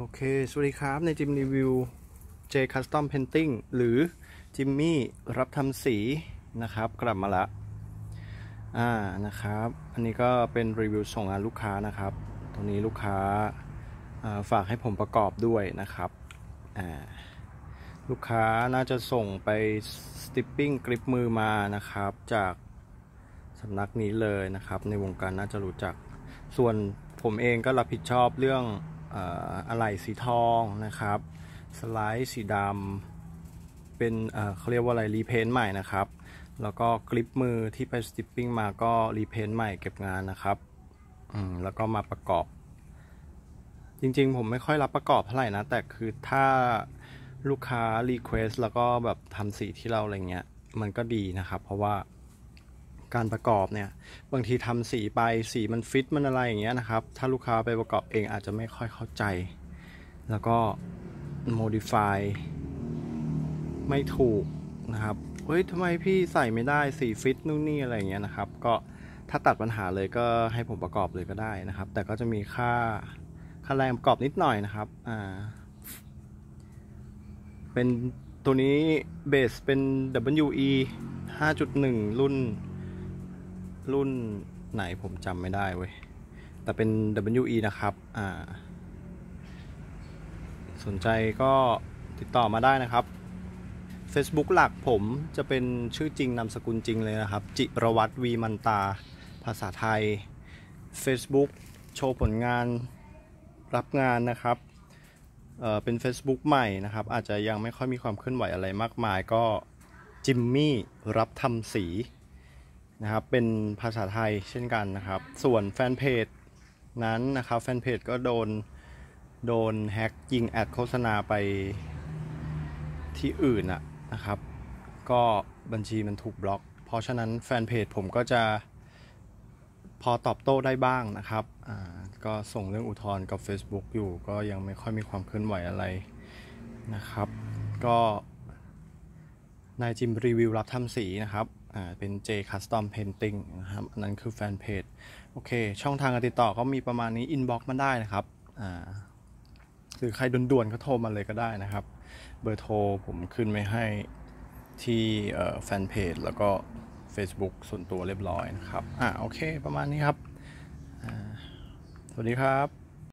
โอเคสวัสดีครับในจิมรีวิว J Custom Painting หรือจิมมี่รับทำสีนะครับกลับมาละนะครับอันนี้ก็เป็นรีวิวส่งงานลูกค้านะครับตรงนี้ลูกค้าฝากให้ผมประกอบด้วยนะครับลูกค้าน่าจะส่งไปสติปปิ้งกริปมือมานะครับจากสำนักนี้เลยนะครับในวงการน่าจะรู้จักส่วนผมเองก็รับผิดชอบเรื่องอะไหล่สีทองนะครับสไลด์สีดำเป็นเขาเรียกว่าอะไรรีเพนท์ใหม่นะครับแล้วก็กริปมือที่ไปสติปปิ้งมาก็รีเพนท์ใหม่เก็บงานนะครับแล้วก็มาประกอบจริงๆผมไม่ค่อยรับประกอบเท่าไหร่นะแต่คือถ้าลูกค้ารีเควสแล้วก็แบบทำสีที่เราอะไรเงี้ยมันก็ดีนะครับเพราะว่าการประกอบเนี่ยบางทีทำสีไปสีมันฟิตมันอะไรอย่างเงี้ยนะครับถ้าลูกค้าไปประกอบเองอาจจะไม่ค่อยเข้าใจแล้วก็ modify ไม่ถูกนะครับเฮ้ยทำไมพี่ใส่ไม่ได้สีฟิตนู่นนี่อะไรอย่างเงี้ยนะครับก็ถ้าตัดปัญหาเลยก็ให้ผมประกอบเลยก็ได้นะครับแต่ก็จะมีค่าแรงประกอบนิดหน่อยนะครับเป็นตัวนี้เบสเป็น WE 5.1 รุ่นไหนผมจำไม่ได้เว้ยแต่เป็น WE นะครับสนใจก็ติดต่อมาได้นะครับ Facebook หลักผมจะเป็นชื่อจริงนามสกุลจริงเลยนะครับจิรวัตรวีมันตาภาษาไทย Facebook โชว์ผลงานรับงานนะครับเป็น Facebook ใหม่นะครับอาจจะยังไม่ค่อยมีความเคลื่อนไหวอะไรมากมายก็จิมมี่รับทำสีนะครับเป็นภาษาไทยเช่นกันนะครับส่วนแฟนเพจนั้นนะครับแฟนเพจก็โดนแฮ็กยิงแอดโฆษณาไปที่อื่นนะครับก็บัญชีมันถูกบล็อกเพราะฉะนั้นแฟนเพจผมก็จะพอตอบโต้ได้บ้างนะครับก็ส่งเรื่องอุทธรณ์กับ Facebook อยู่ก็ยังไม่ค่อยมีความเคลื่อนไหวอะไรนะครับก็นายจิมรีวิวรับทำสีนะครับเป็น J Custom Painting นะครับอันนั้นคือแฟนเพจโอเคช่องทางการติดต่อก็มีประมาณนี้อินบ็อกซ์มาได้นะครับหรือใครด่วนๆก็โทรมาเลยก็ได้นะครับเบอร์โทรผมขึ้นไว้ให้ที่แฟนเพจแล้วก็ Facebook ส่วนตัวเรียบร้อยนะครับโอเคประมาณนี้ครับสวัสดีครับ